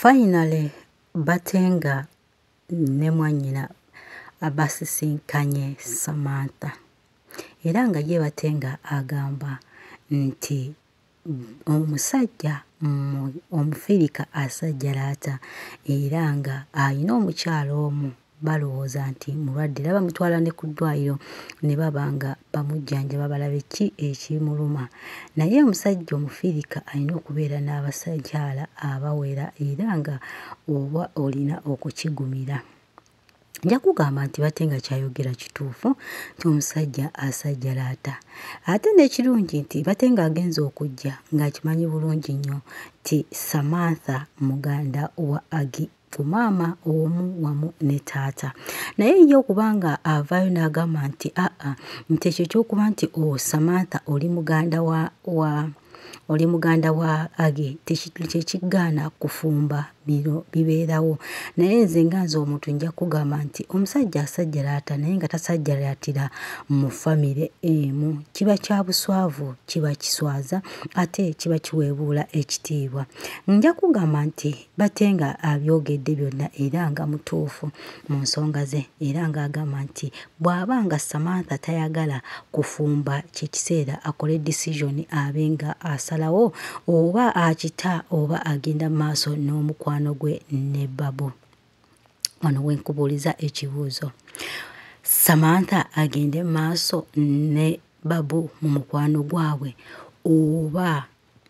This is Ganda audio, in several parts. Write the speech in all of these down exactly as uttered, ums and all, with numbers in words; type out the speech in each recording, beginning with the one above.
Finally, Batenga ne Mwanyina abasisinkanye Samantha. Era nga ye Batenga agamba nti omusajja omufirika asajjalata era nga ayina omukyalo omu balowooza nti mulwadde era bamutwala ne ku ddwaliro ne babanga bamujjanjaba balabe ki ekimuluma. Naye omusajja omufirika alina okubeera n'abasakyala abawera era nga oba olina okukigumira. Nja kugamba nti Batenga kyayogera kituufu nti omusajja asajjalata. Ate n'ekirungi nti Batenga agenza okujja ng'akimanyi bulungi nnyo nti Samantha muganda wa Agi ku maama omu wamu ne taata. Naye ye okubanga avaayo n'agamba nti aa nti ekyo ky'okuba nti o Samantha oli muganda wa wa oli muganda wa Agi tekigaana kufumba biro bibeerawo. Naye nze nga nze omuntu nja kugamba nti omusajja asajjalata naye nga tasajjalatira mu famire emu kiba kya buswavu, kiba kiswaza ate kiba kiweebuula ekitiibwa. Nja kugamba nti Batenga abyogedde byonna era nga mutuufu mu nsonga ze era nga agamba nti bw'aba nga Samantha tayagala kufumba kyekiseera akole decision abe nga asalawo oba akita oba agenda maaso n'omukwano gwe ne Babu. Wano wenkubuuliza ekibuuzo. Samantha agende maaso ne Babu mu mukwano gwabwe oba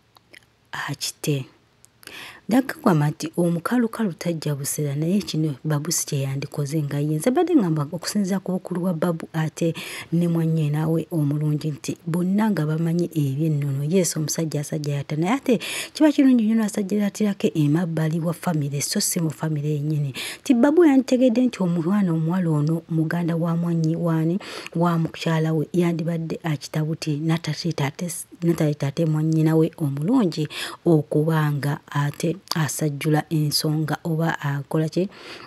akite? Ndakugamba nti omukalukalu tajja buseera naye kino Babu si kye yandikoze nga ye. Nze badde ngamba okusinziira ku bukulu bwa Babu ate ne Mwanyina we omulungi nti bonna nga bamanyi eby'ennono. Yesu omusajja asajjalata naye ate kiba kirungi nnyo n'asajjalatirako emabbali wa famire so si mu famire yennyini. Ti Babu yanditegedde nti omwana omuwala ono muganda wa Mwanyi waani wa mukyala we yandibadde akitabuti natale tate Mwanyina we omulungi okubanga ate asajjula ensonga oba akola ki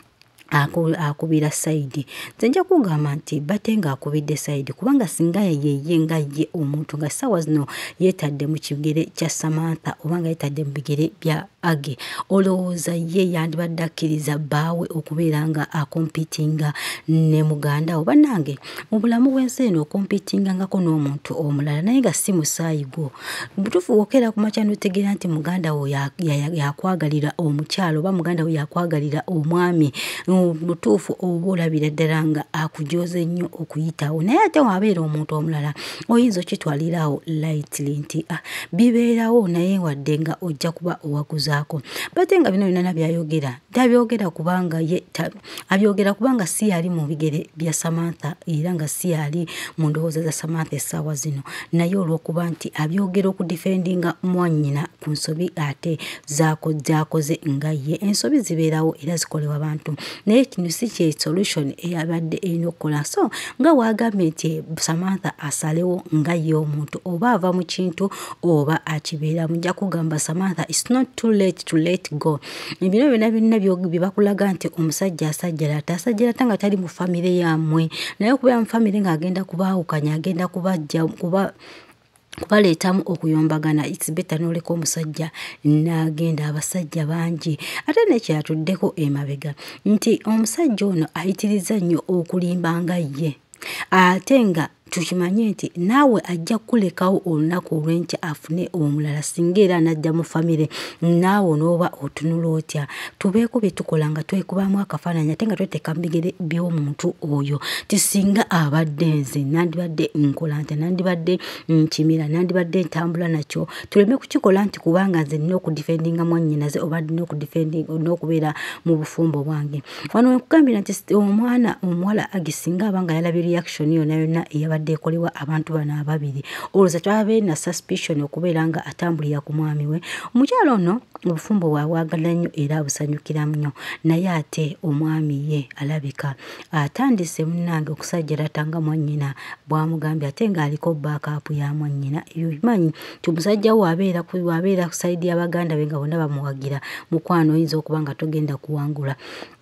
akubira saidi. Nze nja kugamba nti Batenga akubidde saidi kubanga singa yeye nga ye omuntu nga ssaawa zino yeetadde mu kigere kya Samantha oba nga yeetadde mu bigere bya Agi, olowooza ye yandibadde akkiriza bbaawe okubeera nga akompitinga ne muganda we? Bannange mu bulamu bw'ensi eno okompitingangako n'omuntu omulala naye nga si musaayi gwo. Butuufu wokeera ku makya n'otegeera nti muganda wo yakwagalira omukyalo oba muganda we yakwagalira omwami, butuufu oba olabira ddala nga akujooze nnyo okuyitawo. Naye ate wabeera omuntu omulala oyinza okitwalirawo lightly nti ah, bibeerawo naye wadde nga ojja kuba owaguzaako. Batenga bino byonna byayogera tabyogera kubanga ye abyogera kubanga si yali mu bigere bya Samantha era nga si yali mu ndowooza za Samantha essaawa zino, naye olw'okuba nti abyogera okudifendinga Mwanyina ku nsobi ate zaako zakoze nga ye. Ensobi zibeerawo era zikolebwa abantu naye kino si kye solution eyabadde erina okukola. So nga waagambye nti Samantha asalewo nga ye omuntu oba ava mu kintu oba akibeera. Mujja kugamba Samantha it's not too late to let go. Ebiro byonna byonna bye bakulaga nti omusajja asajjalata asajjalata nga tali mu famire yammwe naye okubeera mu famire ng'agenda kubaawukanya agenda kubajja kuba kubaleetamu okuyombagana. It's better n'oleka omusajja n'agenda. Abasajja bangi ate nekyatuddeko emabega nti omusajja ono ayitiriza nnyo okulimba nga ye ate nga tukimanye nti naawe ajja kulekawo olunaku olw'enkya afune omulala singa era najja mu famire naawe n'oba otunula otya. Tubeeko bye tukola nga twekubamu akafaananyi ate nga tweteeka mu bigere by'omuntu oyo. Tisinga abadde nze nandibadde nkola nti nandibadde nkimira nandibadde ntambula nakyo, tuleme kukikola nti kubanga nze nina okudifendinga Mwanyinaze oba nina okudifendinga n'okubeera mu bufumbo bwange. Wano wenkugambira nti omwana omuwala agisinga abanga yalabye reaction yonna yonna eyabadde ekolebwa abantu bano ababiri olowooza twabe na suspicion okubeera nga atambulira ku mwami we. Omukyalo ono obufumbo bwabwagala nnyo era abusanyukira nnyo naye ate omwami ye alabika atandise munnange okusajjalata nga Mwanyina bwamugambye ate ng'aliko backup ya Mwanyina. Ebyo bimanyi nti omusajja we wabeera wabeera ku sayidi y'abaganda be nga bonna bamuwagira mukwano oyinza okuba nga togenda kuwangula.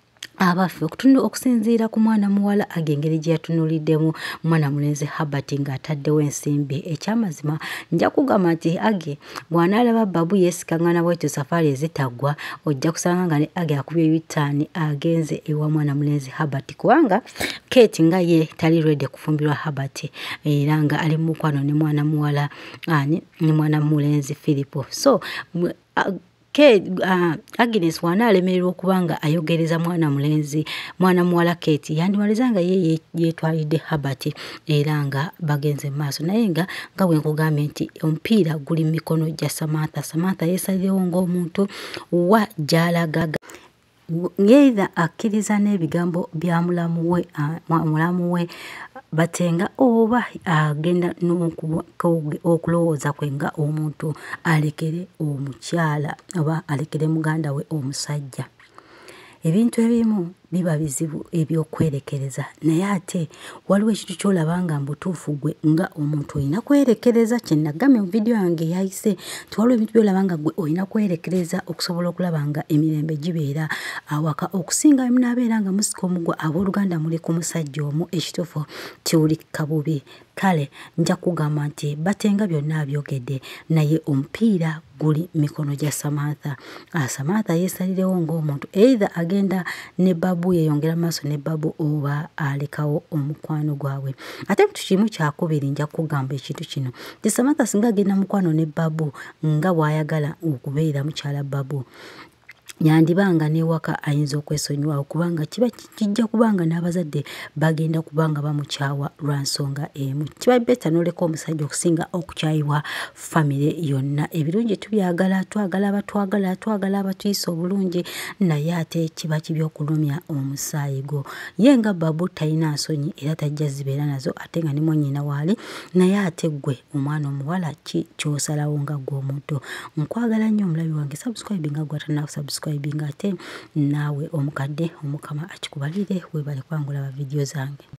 abaffe okutunula okusinziira ku mwana muwala agengeri gye yatunuliddemu mwana mulenzi Herbert ng'ataddewo ensimbi. Ekyamazima nja kugamba nti Age bw'anaalaba Babu yeesikaŋŋana bw'etyo safaari ezitaggwa ojja kusanga nga ne Age akubye yutaani agenze ewa mwana mulenzi Herbert kubanga Kate nga ye tali ready kufumbirwa Herbert era nga ali mu mukwano ne mwana muwala ani ne mwana mulenzi Philip. So uh, Kate, uh, Agnes wanaalemererwa okubanga ayogereza mwana mulenzi mwana muwala Kate yandimaliza nga ye yeetwalidde Herbert era nga bagenze mu maaso naye nga nga bwe nkugambye nti omupiira guli mu mikono gya Samantha. Samantha yeesalirewo ng'omuntu wa gy'alagaga ng'eitha akkiriza n'ebigambo bya mulamu we uh, mulamu we batenga oba agenda okulowooza kwe nga omuntu alekere omukyala oba alekere muganda we omusajja. Ebintu ebimu biba bizibu ebyokwerekereza naye ate waliwo ekintu ky'olaba nga mbutuufu gwe nga omuntu olina kwerekereza. Kye nagambye mu vidiyo yange yayise nti waliwo ebintu by'olaba nga gwe olina kwerekereza okusobola okulaba nga emirembe gibeera awaka okusinga munaabeera nga musika omugwa abooluganda muli ku musajja omu ekituufu kiwulika bubi. Kale nja kugamba nti batenga byonna abyogedde naye omupiira guli mikono gya Samantha. Ah, Samantha yeesalirewo ng'omuntu either agenda ne Babu yeyongera maaso ne Babu oba alekawo omukwano gwabwe. Ate kitu kimu kyakubiri nja kugamba ekintu kino nti Samantha singa agenda mukwano ne Babu nga bw'ayagala okubeera mukyala Babu yandibanga n'ewaka ayinza okwesonyiwa kubanga kiba kijja kubanga n'abazadde bagenda kubanga bamukyawa lwa nsonga emu. Kiba beta n'oleka omusajja okusinga okukyayibwa famire yonna. Ebirungi tubyagala, twagala abatwagala, twagala abatuyisa obulungi naye ate kiba kibi okulumya omusaayi gwo. Ye nga Babu talina nsonyi era tajja zibeera nazo ate nga ne mwannyina waali naye ate ggwe omwana omuwala ki ky'osalawo nga gw'omuntu. Nkwagala nnyo omulabi wange, subscribe nga gw'atanaaku subscribe ate naawe omukadde omukama akikubalire weebale kwangula ba vidiyo zange.